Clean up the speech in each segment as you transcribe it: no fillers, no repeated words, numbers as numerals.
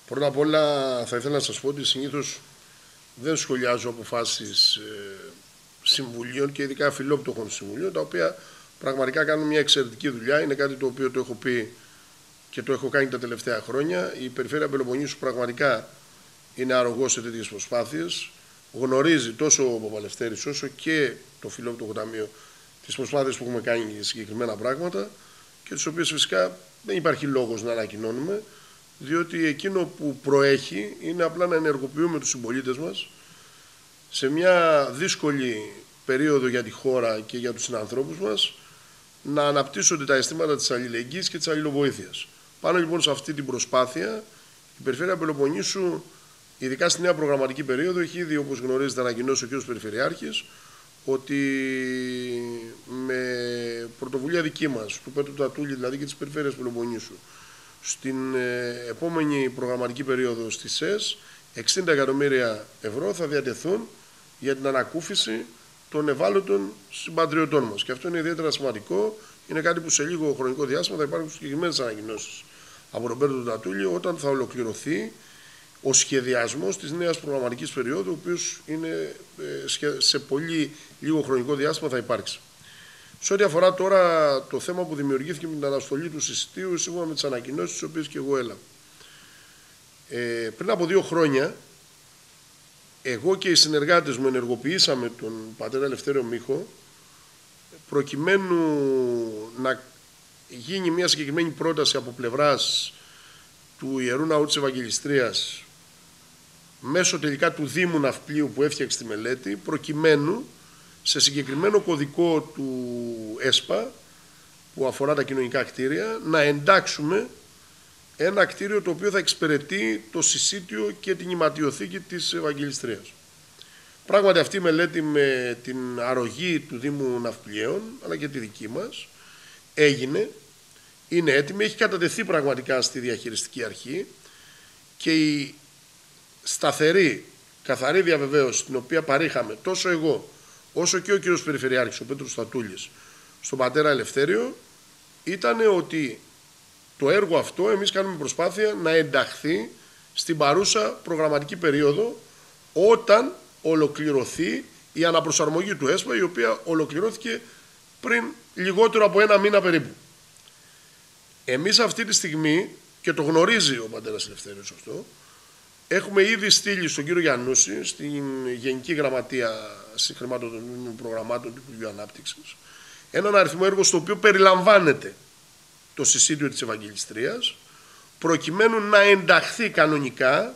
Πρώτα απ' όλα θα ήθελα να σας πω ότι συνήθως δεν σχολιάζω αποφάσεις συμβουλίων και ειδικά φιλόπτωχων συμβουλίων, τα οποία πραγματικά κάνουν μια εξαιρετική δουλειά. Είναι κάτι το οποίο το έχω πει και το έχω κάνει τα τελευταία χρόνια. Η Περιφέρεια Πελοποννήσου πραγματικά είναι αρρωγός σε τέτοιες προσπάθειες. Γνωρίζει τόσο ο Παπαλευτέρης όσο και το Φιλόπτωχο Ταμείο τις προσπάθειες που έχουμε κάνει για συγκεκριμένα πράγματα και τις οποίες φυσικά δεν υπάρχει λόγος να ανακοινώνουμε, διότι εκείνο που προέχει είναι απλά να ενεργοποιούμε τους συμπολίτες μας σε μια δύσκολη περίοδο για τη χώρα και για τους συνανθρώπους μας, να αναπτύσσονται τα αισθήματα της αλληλεγγύης και της αλληλοβοήθειας. Πάνω λοιπόν σε αυτή την προσπάθεια, η Περιφέρεια Πελοποννήσου, ειδικά στη νέα προγραμματική περίοδο, έχει ήδη, όπως γνωρίζετε, ανακοινώσει ο κ. Περιφερειάρχης, ότι με πρωτοβουλία δική μας, του Πέτρου Τατούλη, δηλαδή και της Περιφέρειας Πελοποννήσου, στην επόμενη προγραμματική περίοδο στη ΣΕΣ, 60 εκατομμύρια ευρώ θα διατεθούν για την ανακούφιση των ευάλωτων συμπατριωτών μας. Και αυτό είναι ιδιαίτερα σημαντικό. Είναι κάτι που σε λίγο χρονικό διάστημα θα υπάρχουν συγκεκριμένες ανακοινώσεις από τον Πέτρο Τατούλη, όταν θα ολοκληρωθεί ο σχεδιασμός της νέας προγραμματικής περίοδου, ο οποίος είναι σε πολύ λίγο χρονικό διάστημα θα υπάρξει. Σε ό,τι αφορά τώρα το θέμα που δημιουργήθηκε με την αναστολή του συσιτίου, σύμφωνα με τις ανακοινώσεις τις οποίες και εγώ έλαβα. Πριν από 2 χρόνια, εγώ και οι συνεργάτες μου ενεργοποιήσαμε τον πατέρα Ελευθέριο Μίχο, προκειμένου να γίνει μια συγκεκριμένη πρόταση από πλευράς του Ιερού Ναού της Ευαγγελιστρίας, μέσω τελικά του Δήμου Ναυπλίου που έφτιαξε τη μελέτη, προκειμένου σε συγκεκριμένο κωδικό του ΕΣΠΑ που αφορά τα κοινωνικά κτίρια να εντάξουμε ένα κτίριο το οποίο θα εξυπηρετεί το συσίτιο και την ηματιοθήκη της Ευαγγελιστρίας. Πράγματι αυτή η μελέτη, με την αρρωγή του Δήμου Ναυπλιαίων αλλά και τη δική μας, έγινε, είναι έτοιμη, έχει κατατεθεί πραγματικά στη διαχειριστική αρχή και η σταθερή, καθαρή διαβεβαίωση την οποία παρήχαμε τόσο εγώ όσο και ο κύριος Περιφερειάρχης, ο Πέτρος Τατούλης, στον πατέρα Ελευθέριο, ήταν ότι το έργο αυτό εμείς κάνουμε προσπάθεια να ενταχθεί στην παρούσα προγραμματική περίοδο, όταν ολοκληρωθεί η αναπροσαρμογή του ΕΣΠΑ, η οποία ολοκληρώθηκε πριν λιγότερο από 1 μήνα περίπου. Εμείς αυτή τη στιγμή, και το γνωρίζει ο πατέρας Ελευθέριος αυτό, έχουμε ήδη στείλει στον κύριο Γιαννούση, στην Γενική Γραμματεία Συγχρηματοδοτημένων Προγραμμάτων του Υπουργείου Ανάπτυξης, έναν αριθμό έργο στο οποίο περιλαμβάνεται το συσίτιο της Ευαγγελιστρίας, προκειμένου να ενταχθεί κανονικά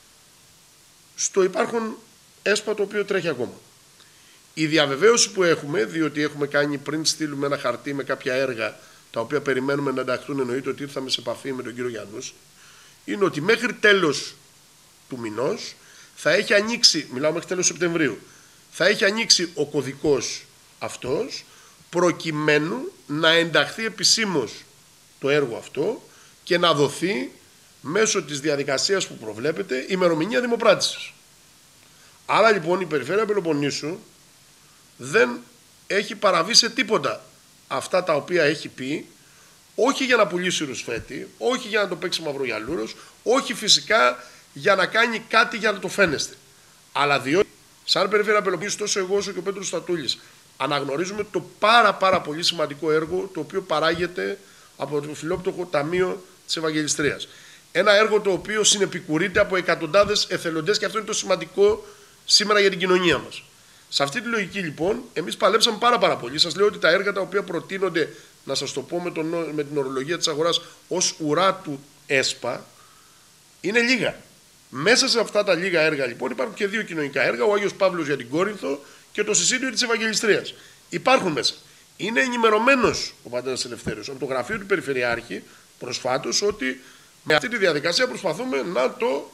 στο υπάρχον ΕΣΠΑ το οποίο τρέχει ακόμα. Η διαβεβαίωση που έχουμε, διότι έχουμε κάνει πριν στείλουμε ένα χαρτί με κάποια έργα τα οποία περιμένουμε να ενταχθούν, εννοείται ότι ήρθαμε σε επαφή με τον κύριο Γιαννούση, είναι ότι μέχρι τέλος του μηνός θα έχει ανοίξει, μιλάω μέχρι τέλος Σεπτεμβρίου, θα έχει ανοίξει ο κωδικός αυτός, προκειμένου να ενταχθεί επισήμως το έργο αυτό και να δοθεί μέσω της διαδικασίας που προβλέπεται ημερομηνία δημοπράτησης. Άρα λοιπόν η Περιφέρεια Πελοποννήσου δεν έχει παραβεί σε τίποτα αυτά τα οποία έχει πει, όχι για να πουλήσει ρουσφέτη, όχι για να το παίξει μαυρογιαλούρος, όχι φυσικά για να κάνει κάτι για να το φαίνεστε. Αλλά διότι σαν Περιφέρεια Πελοποννήσου, τόσο εγώ όσο και ο Πέτρος Στατούλης, αναγνωρίζουμε το πάρα πολύ σημαντικό έργο το οποίο παράγεται από το Φιλόπτωχο Ταμείο της Ευαγγελιστρίας. Ένα έργο το οποίο συνεπικουρείται από εκατοντάδες εθελοντές, και αυτό είναι το σημαντικό σήμερα για την κοινωνία μας. Σε αυτή τη λογική λοιπόν εμείς παλέψαμε πάρα πολύ. Σας λέω ότι τα έργα τα οποία προτείνονται, να σας το πω με την ορολογία της αγοράς, ως ουρά του ΕΣΠΑ, είναι λίγα. Μέσα σε αυτά τα λίγα έργα λοιπόν υπάρχουν και 2 κοινωνικά έργα, ο Άγιος Παύλος για την Κόρινθο και το συσίτιο της Ευαγγελιστρίας. Υπάρχουν μέσα. Είναι ενημερωμένος ο πατέρας Ελευθέριος από το γραφείο του Περιφερειάρχη προσφάτως ότι με αυτή τη διαδικασία προσπαθούμε να το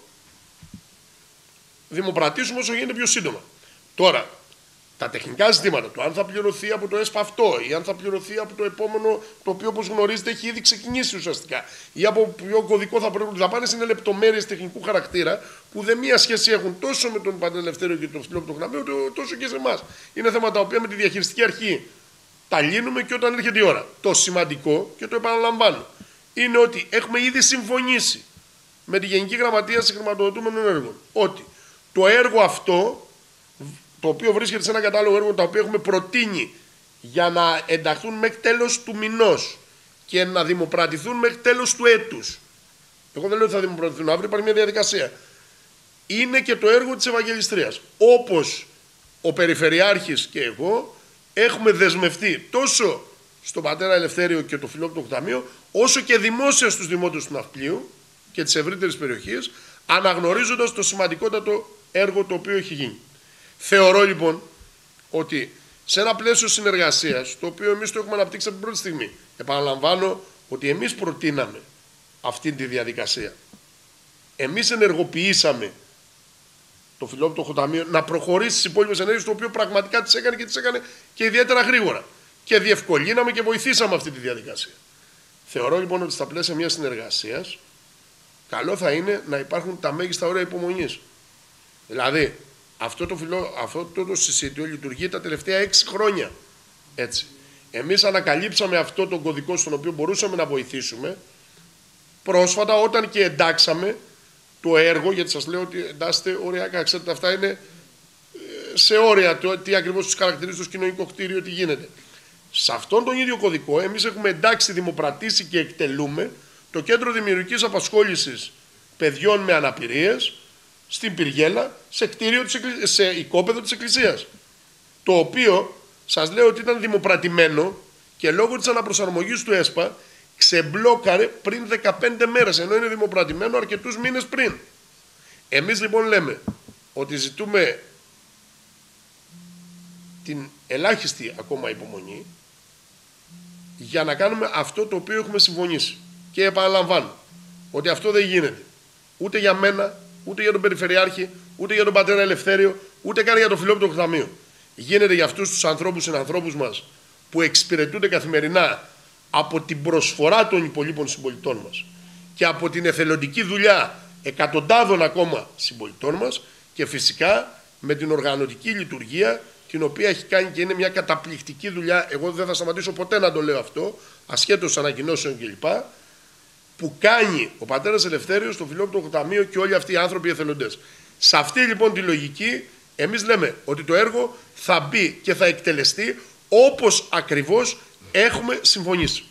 δημοπρατήσουμε όσο γίνεται πιο σύντομα. Τώρα, τα τεχνικά ζητήματα του, αν θα πληρωθεί από το ΕΣΠΑ αυτό ή αν θα πληρωθεί από το επόμενο, το οποίο όπως γνωρίζετε έχει ήδη ξεκινήσει ουσιαστικά, ή από ποιο κωδικό θα πρέπει να πάνε, είναι λεπτομέρειες τεχνικού χαρακτήρα που δεν μία σχέση έχουν τόσο με τον πατέρα Ελευθέριο και τον Φιλόπτωχο Ταμείο, τόσο και σε εμάς. Είναι θέματα τα οποία με τη διαχειριστική αρχή τα λύνουμε και όταν έρχεται η ώρα. Το σημαντικό, και το επαναλαμβάνω, είναι ότι έχουμε ήδη συμφωνήσει με τη Γενική Γραμματεία Συγχρηματοδοτούμενων Έργων. Ότι το έργο αυτό, το οποίο βρίσκεται σε ένα κατάλογο έργων τα οποία έχουμε προτείνει για να ενταχθούν μέχρι τέλος του μηνός και να δημοπρατηθούν μέχρι τέλος του έτους. Εγώ δεν λέω ότι θα δημοπρατηθούν αύριο, υπάρχει μια διαδικασία. Είναι και το έργο της Ευαγγελιστρίας. Όπως ο Περιφερειάρχης και εγώ έχουμε δεσμευτεί τόσο στον πατέρα Ελευθέριο και το Φιλόπτωχο Ταμείο, όσο και δημόσια στους δημότες του Ναυπλίου και της ευρύτερης περιοχής, αναγνωρίζοντας το σημαντικότατο έργο το οποίο έχει γίνει. Θεωρώ λοιπόν ότι σε ένα πλαίσιο συνεργασίας, το οποίο εμείς το έχουμε αναπτύξει από την πρώτη στιγμή, επαναλαμβάνω ότι εμείς προτείναμε αυτή τη διαδικασία. Εμείς ενεργοποιήσαμε το Φιλόπτωχο Ταμείο να προχωρήσει στις υπόλοιπες ενέργειες, το οποίο πραγματικά τις έκανε και τις έκανε και ιδιαίτερα γρήγορα. Και διευκολύναμε και βοηθήσαμε αυτή τη διαδικασία. Θεωρώ λοιπόν ότι στα πλαίσια μιας συνεργασίας, καλό θα είναι να υπάρχουν τα μέγιστα όρια υπομονής. Δηλαδή, αυτό το συσίτιο λειτουργεί τα τελευταία 6 χρόνια. Έτσι. Εμείς ανακαλύψαμε αυτό τον κωδικό στον οποίο μπορούσαμε να βοηθήσουμε πρόσφατα, όταν και εντάξαμε το έργο, γιατί σας λέω ότι εντάσσεται οριακά. Ξέρετε, αυτά είναι σε όρια, τι ακριβώς τους χαρακτηρίζει το κοινωνικό κτίριο, τι γίνεται. Σε αυτόν τον ίδιο κωδικό, εμείς έχουμε εντάξει, δημοπρατήσει και εκτελούμε το Κέντρο Δημιουργικής Απασχόλησης Παιδιών με Αναπηρίες στην Πυργέλα, σε οικόπεδο της Εκκλησίας. Το οποίο σας λέω ότι ήταν δημοπρατημένο και λόγω της αναπροσαρμογής του ΕΣΠΑ ξεμπλόκαρε πριν 15 μέρες, ενώ είναι δημοπρατημένο αρκετούς μήνες πριν. Εμείς λοιπόν λέμε ότι ζητούμε την ελάχιστη ακόμα υπομονή για να κάνουμε αυτό το οποίο έχουμε συμφωνήσει. Και επαναλαμβάνω ότι αυτό δεν γίνεται ούτε για μένα, ούτε για τον Περιφερειάρχη, ούτε για τον πατέρα Ελευθέριο, ούτε καν για το Φιλόπτωχο Ταμείο. Γίνεται για αυτούς τους ανθρώπους, συνανθρώπους μας που εξυπηρετούνται καθημερινά από την προσφορά των υπολείπων συμπολιτών μας και από την εθελοντική δουλειά εκατοντάδων ακόμα συμπολιτών μας, και φυσικά με την οργανωτική λειτουργία την οποία έχει κάνει και είναι μια καταπληκτική δουλειά. Εγώ δεν θα σταματήσω ποτέ να το λέω αυτό, ασχέτως ανακοινώσεων κλπ. Που κάνει ο πατέρας Ελευθέριος, το Φιλόπτωχο Ταμείο και όλοι αυτοί οι άνθρωποι εθελοντές. Σε αυτή λοιπόν τη λογική, εμείς λέμε ότι το έργο θα μπει και θα εκτελεστεί όπως ακριβώς έχουμε συμφωνήσει.